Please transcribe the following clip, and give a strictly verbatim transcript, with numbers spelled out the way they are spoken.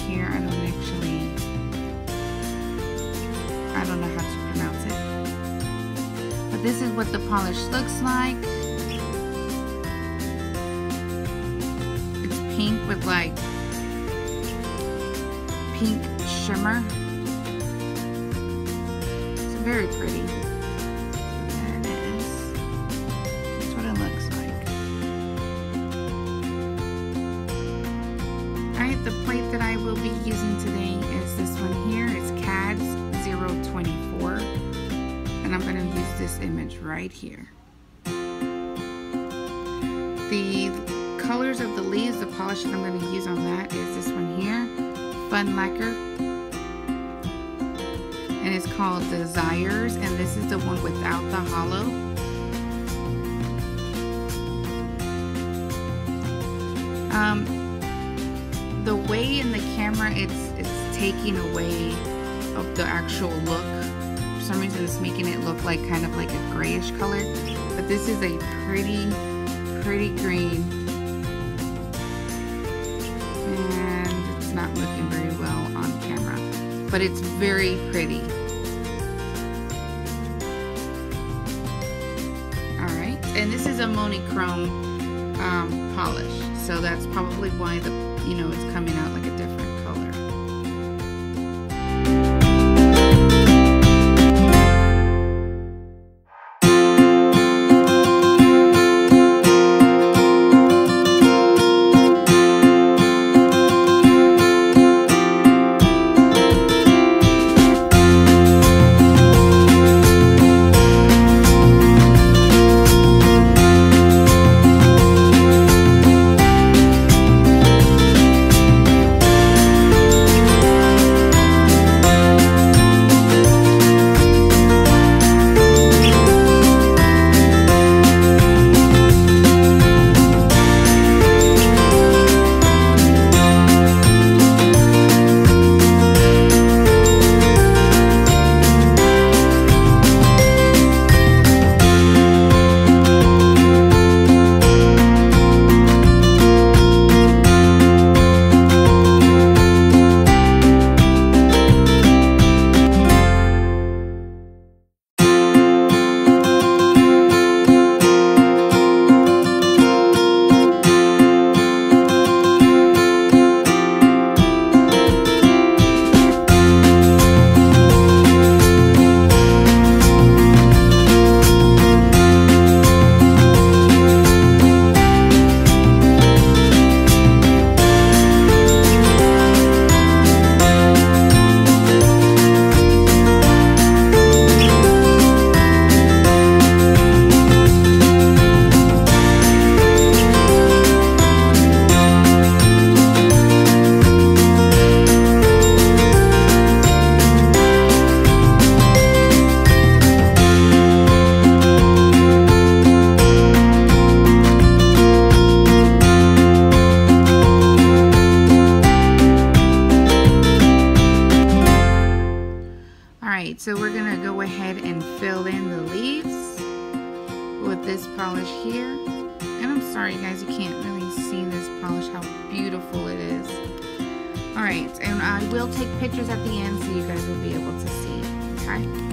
here. I don't actually, I don't know how to pronounce it. But this is what the polish looks like. It's pink with like pink shimmer. It's very pretty. There it is. That's what it looks like. Alright, the plate that I will be using today is this one here. It's C A D S zero twenty-four. And I'm going to use this image right here. The colors of the leaves, the polish that I'm going to use on that is this one here, Fun Lacquer. And it's called Desires, and this is the one without the hollow. Um, the way in the camera it's it's taking away of the actual look. For some reason it's making it look like kind of like a grayish color, but this is a pretty pretty green, and it's not looking very well on camera, but it's very pretty. Alright, and this is a monochrome um, polish, so that's probably why the you know it's coming out like a different color. Alright, so we're going to go ahead and fill in the leaves with this polish here. And I'm sorry guys, you can't really see this polish, how beautiful it is. Alright, and I will take pictures at the end so you guys will be able to see, okay?